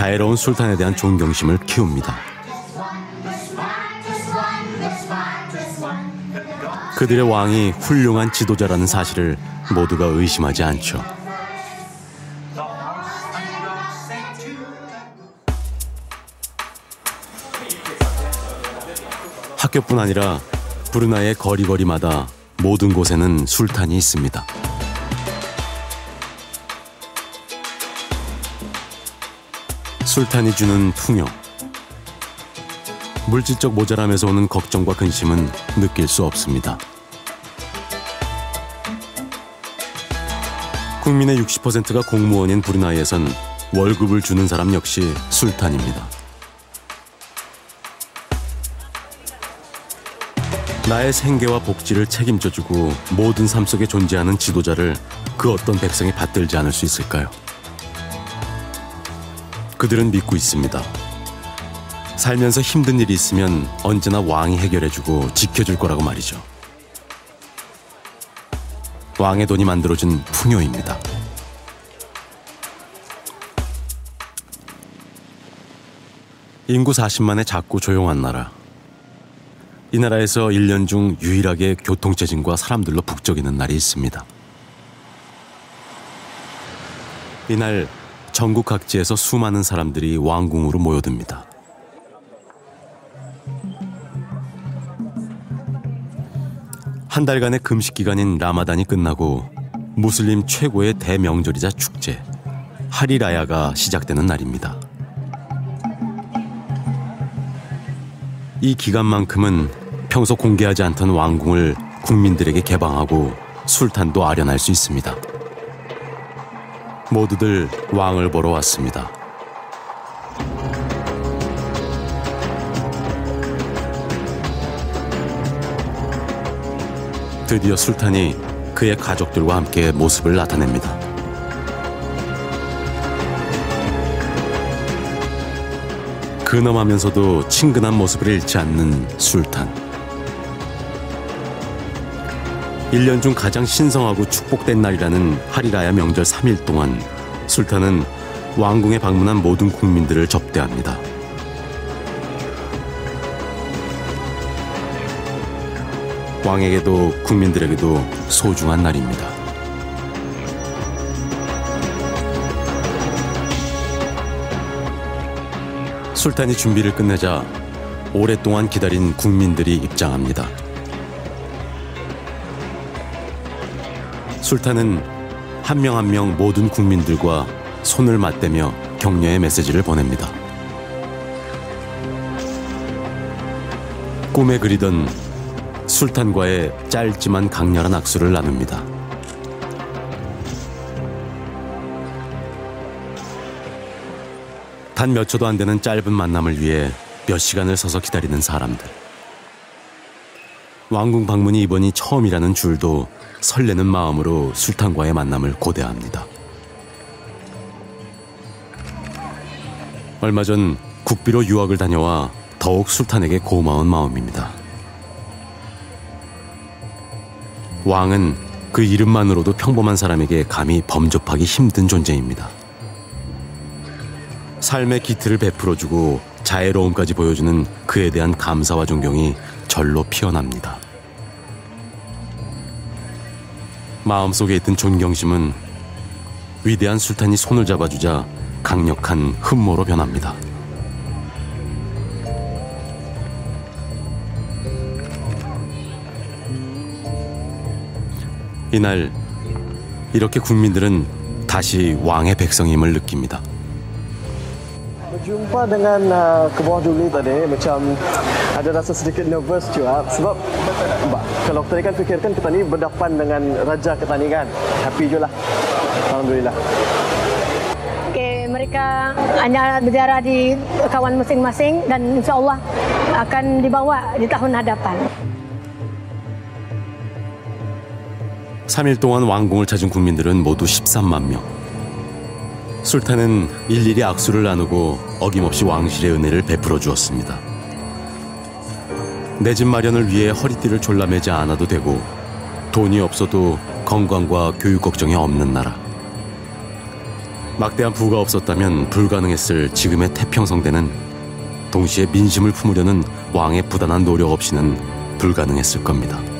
자애로운 술탄에 대한 존경심을 키웁니다. 그들의 왕이 훌륭한 지도자라는 사실을 모두가 의심하지 않죠. 학교뿐 아니라 브루나이의 거리거리마다 모든 곳에는 술탄이 있습니다. 술탄이 주는 풍요, 물질적 모자람에서 오는 걱정과 근심은 느낄 수 없습니다. 국민의 60%가 공무원인 브루나이에선 월급을 주는 사람 역시 술탄입니다. 나의 생계와 복지를 책임져주고 모든 삶 속에 존재하는 지도자를 그 어떤 백성이 받들지 않을 수 있을까요? 그들은 믿고 있습니다. 살면서 힘든 일이 있으면 언제나 왕이 해결해주고 지켜줄 거라고 말이죠. 왕의 돈이 만들어준 풍요입니다. 인구 40만의 작고 조용한 나라. 이 나라에서 1년 중 유일하게 교통체증과 사람들로 북적이는 날이 있습니다. 이날 전국 각지에서 수많은 사람들이 왕궁으로 모여듭니다. 한 달간의 금식 기간인 라마단이 끝나고 무슬림 최고의 대명절이자 축제, 하리라야가 시작되는 날입니다. 이 기간만큼은 평소 공개하지 않던 왕궁을 국민들에게 개방하고 술탄도 아련할 수 있습니다. 모두들 왕을 보러 왔습니다. 드디어 술탄이 그의 가족들과 함께 모습을 나타냅니다. 근엄하면서도 친근한 모습을 잃지 않는 술탄. 1년 중 가장 신성하고 축복된 날이라는 하리라야 명절 3일 동안 술탄은 왕궁에 방문한 모든 국민들을 접대합니다. 왕에게도 국민들에게도 소중한 날입니다. 술탄이 준비를 끝내자 오랫동안 기다린 국민들이 입장합니다. 술탄은 한 명 한 명 모든 국민들과 손을 맞대며 격려의 메시지를 보냅니다. 꿈에 그리던 술탄과의 짧지만 강렬한 악수를 나눕니다. 단 몇 초도 안 되는 짧은 만남을 위해 몇 시간을 서서 기다리는 사람들. 왕궁 방문이 이번이 처음이라는 줄도 설레는 마음으로 술탄과의 만남을 고대합니다. 얼마 전 국비로 유학을 다녀와 더욱 술탄에게 고마운 마음입니다. 왕은 그 이름만으로도 평범한 사람에게 감히 범접하기 힘든 존재입니다. 삶의 기틀을 베풀어주고 자애로움까지 보여주는 그에 대한 감사와 존경이 절로 피어납니다. 마음속에 있던 존경심은 위대한 술탄이 손을 잡아주자 강력한 흠모로 변합니다. 이날 이렇게 국민들은 다시 왕의 백성임을 느낍니다. Berjumpa dengan ke bawah Juli tadi macam ada rasa sedikit nervous juga sebab kalau tadi kan fikirkan kita ni berdepan dengan raja kita ni kan, happy je lah, alhamdulillah. Okay, mereka hanya berziarah di kawan masing-masing dan insyaAllah akan dibawa di tahun hadapan. 3일 동안 왕궁을 찾은 국민들은 모두 13만 명. 술탄은 일일이 악수를 나누고 어김없이 왕실의 은혜를 베풀어 주었습니다. 내 집 마련을 위해 허리띠를 졸라매지 않아도 되고 돈이 없어도 건강과 교육 걱정이 없는 나라. 막대한 부가 없었다면 불가능했을 지금의 태평성대는 동시에 민심을 품으려는 왕의 부단한 노력 없이는 불가능했을 겁니다.